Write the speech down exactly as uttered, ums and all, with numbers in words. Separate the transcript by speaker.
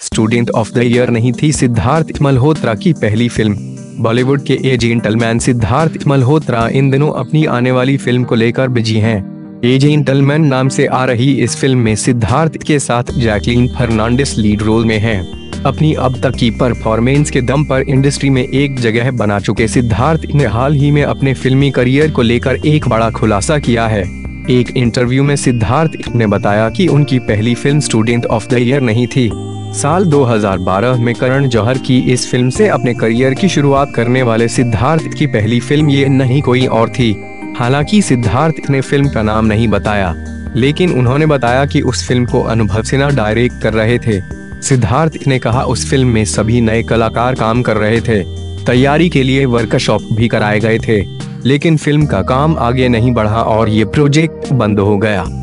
Speaker 1: Student of the year नहीं थी सिद्धार्थ मल्होत्रा की पहली फिल्म। बॉलीवुड के ए जेंटलमैन सिद्धार्थ मल्होत्रा इन दिनों अपनी आने वाली फिल्म को लेकर बिजी हैं। ए जेंटलमैन नाम से आ रही इस फिल्म में सिद्धार्थ के साथ जैकलीन फर्नांडिस लीड रोल में हैं। अपनी अब तक की परफॉर्मेंस के दम पर इंडस्ट्री में एक जगह बना चुके सिद्धार्थ ने हाल ही में अपने फिल्मी करियर को लेकर एक बड़ा खुलासा किया है। एक इंटरव्यू में सिद्धार्थ ने बताया कि उनकी पहली film student of the year नहीं थी। साल दो हज़ार बारह में करण जौहर की इस फिल्म से अपने करियर की शुरुआत करने वाले सिद्धार्थ की पहली फिल्म ये नहीं कोई और थी। हालांकि सिद्धार्थ ने फिल्म का नाम नहीं बताया, लेकिन उन्होंने बताया कि उस फिल्म को अनुभव सिन्हा डायरेक्ट कर रहे थे। सिद्धार्थ ने कहा उस फिल्म में सभी नए कलाकार काम कर रहे थे। तैयारी के लिए वर्कशॉप भी कराए गए थे, लेकिन फिल्म का काम आगे नहीं बढ़ा और ये प्रोजेक्ट बंद हो गया।